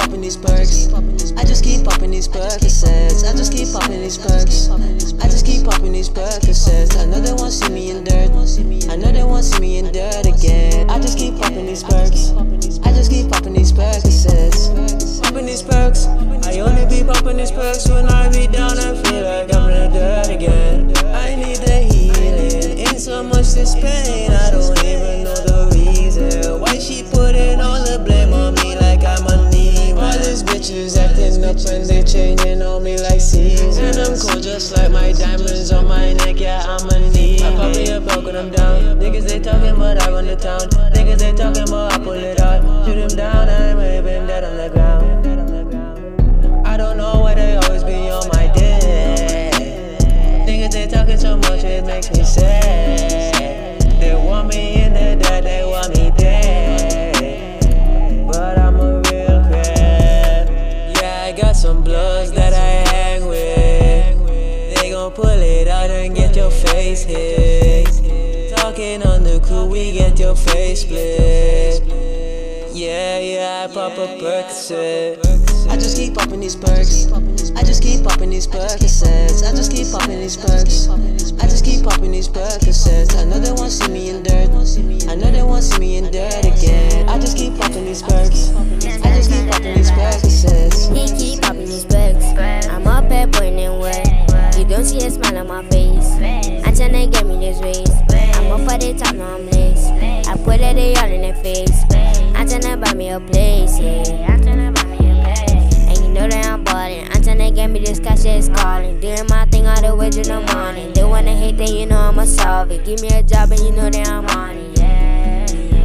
popping these perks. I just keep popping these Percocets. I just keep popping these perks. I just keep popping these Percocets. I know they won't see me in dirt. I know they won't see me in dirt again. I just keep popping these perks. I just keep popping these Percocets. Popping these perks. I only be popping these perks when I be down and feel like I'm in the dirt again. I need the healing. In so much this pain, I don't even know the reason why she putting all the blame on me like I'm a knee. All these bitches acting up and they changing on me like seasons. And I'm cold just like my diamonds on my neck, yeah, I'm a knee. I pop me a perk when I'm down. Niggas they talking but I run the town. Niggas they talking but I pull it out. Shoot them down, I'm waving dead on the ground. I don't know why they always be on my dick. Niggas they talking so much it makes me sad. They want me in the dirt, they want me dead. But I'm a real crab. Yeah, I got some bloods that I hang with. They gon' pull it out and get your face hit. Talking on the crew, we get your face split. Yeah, I pop a Percocet. I just keep popping these perks. I just keep popping these Percocets. I just keep popping these perks. I just keep popping these Percocets. I know they won't see me in dirt. I know they won't see me in dirt again. I just keep popping these perks. I just keep popping these Percocets. He keep popping these perks. I'm up here pointing where you don't see a smile on my face. Until they get me this race. I'm up at the top, now I'm laced. I put it all in their face. Until they buy me a place, yeah. Until they buy me a place. And you know that I'm ballin'. Until they get me this cash, it's calling. Doing my thing all the way to the morning. They wanna hate, then you know I'ma solve it. Give me a job and you know that I'm on it, yeah.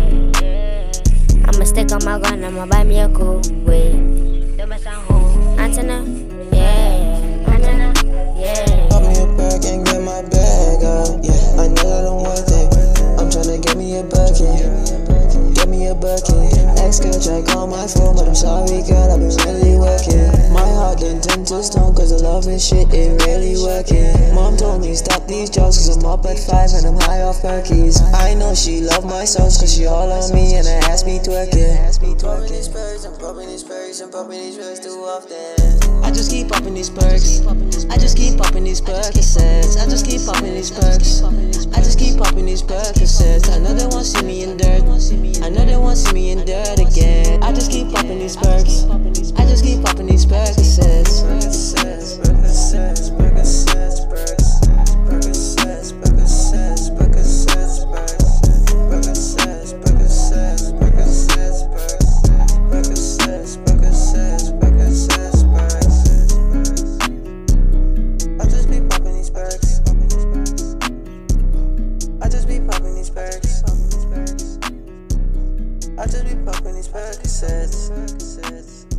I'ma stick on my gun, I'ma buy me a cool weed. The best I'm home. Antenna, yeah. Antenna, yeah. Pop me a perk and get my bag up. Yeah, I know that I'm worth it. I'm tryna get me a bucket. Get me a bucket. Ex-girl try call my phone, but I'm sorry girl, I've been really working. My heart done turned to stone, cause the love and shit ain't really working. Mom told me stop these drugs, cause I'm up at 5 and I'm high off Perkies. I know she love my songs, cause she all on me and I ask me twerking. Popping these perks, I'm popping these perks, I'm popping these perks too often. I just keep popping these perks. I just keep popping these Percocets. I just keep popping these perks. I just keep popping these Percocets. I know they won't see me in dirt. I know they won't see me in dirt again. I just keep popping these perks. I just keep popping these Percocets. Percocets, Percocets, Percocets, Percs. Percocets, Percocets, Percocets, Percs. Percocets, Percocets, Percocets, Percs. Percocets, Percocets, Percocets, Percs. I just be popping these perks. I just be popping these perks. I just be popping these Percocets.